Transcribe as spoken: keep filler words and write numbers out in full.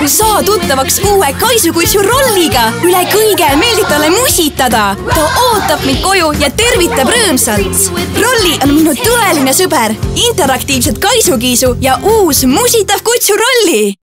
Saa tuttavaks uue Kaisukutsu rolliga. Üle kõige meeldib talle musitada. Ta ootab mind koju ja tervitab rõõmsalt. Rolli on minu tõeline sõber. Interaktiivsed Kaisukiisu ja uus musitav kutsu rolli.